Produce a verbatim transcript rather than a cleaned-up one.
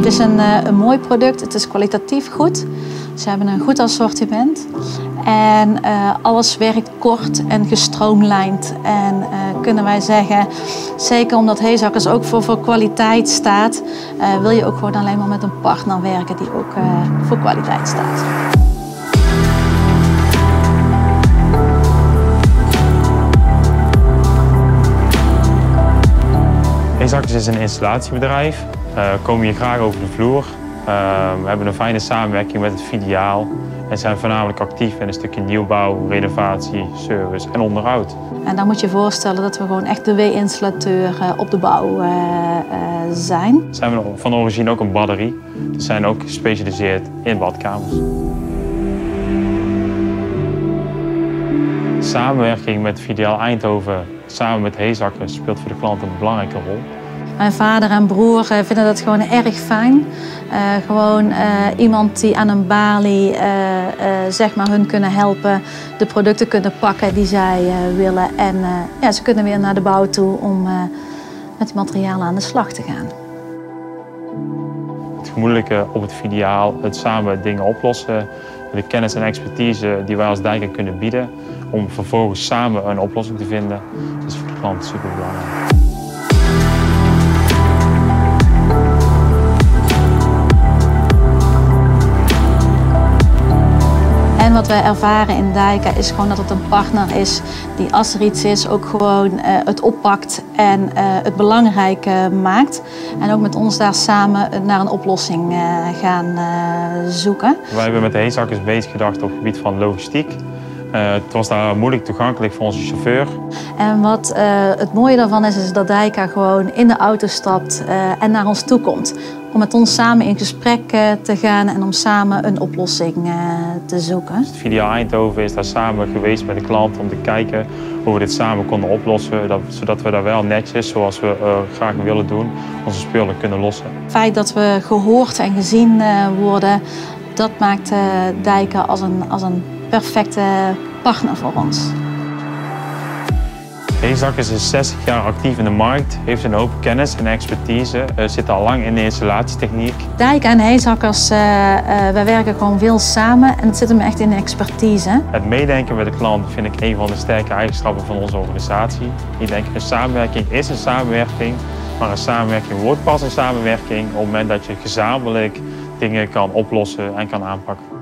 is een, uh, een mooi product, het is kwalitatief goed. Ze hebben een goed assortiment. En uh, alles werkt kort en gestroomlijnd. En uh, kunnen wij zeggen, zeker omdat Heesakkers ook voor, voor kwaliteit staat, uh, wil je ook gewoon alleen maar met een partner werken die ook uh, voor kwaliteit staat. Heesakkers is een installatiebedrijf. We uh, komen hier graag over de vloer. Uh, we hebben een fijne samenwerking met het filiaal en zijn voornamelijk actief in een stukje nieuwbouw, renovatie, service en onderhoud. En dan moet je je voorstellen dat we gewoon echt de W-installateur uh, op de bouw uh, uh, zijn. Zijn we van origine ook een badderie. We zijn ook gespecialiseerd in badkamers. Samenwerking met filiaal Eindhoven samen met Heesakkers speelt voor de klant een belangrijke rol. Mijn vader en broer vinden dat gewoon erg fijn. Uh, gewoon uh, iemand die aan een balie uh, uh, zeg maar hun kunnen helpen, de producten kunnen pakken die zij uh, willen. En uh, ja, ze kunnen weer naar de bouw toe om uh, met die materialen aan de slag te gaan. Het gemoedelijke op het filiaal, het samen dingen oplossen, de kennis en expertise die wij als Dijka kunnen bieden, om vervolgens samen een oplossing te vinden, is voor de klant super belangrijk. En wat wij ervaren in Dijka is gewoon dat het een partner is die als er iets is ook gewoon uh, het oppakt en uh, het belangrijk uh, maakt. En ook met ons daar samen naar een oplossing uh, gaan uh, zoeken. Wij hebben met de Heesakkers bezig gedacht op het gebied van logistiek. Uh, het was daar moeilijk toegankelijk voor onze chauffeur. En wat uh, het mooie daarvan is, is dat Dijka gewoon in de auto stapt uh, en naar ons toe komt. Om met ons samen in gesprek uh, te gaan en om samen een oplossing uh, te zoeken. Het filiaal Eindhoven is daar samen geweest met de klant om te kijken hoe we dit samen konden oplossen. Dat, zodat we daar wel netjes, zoals we uh, graag willen doen, onze spullen kunnen lossen. Het feit dat we gehoord en gezien uh, worden, dat maakt uh, Dijka als een, als een perfecte partner voor ons. Heesakkers is zestig jaar actief in de markt, heeft een hoop kennis en expertise, uh, zit al lang in de installatietechniek. Dijka en Heesakkers, uh, uh, wij werken gewoon veel samen en het zit hem echt in de expertise. Het meedenken met de klant vind ik een van de sterke eigenschappen van onze organisatie. Ik denk, een samenwerking is een samenwerking, maar een samenwerking wordt pas een samenwerking op het moment dat je gezamenlijk dingen kan oplossen en kan aanpakken.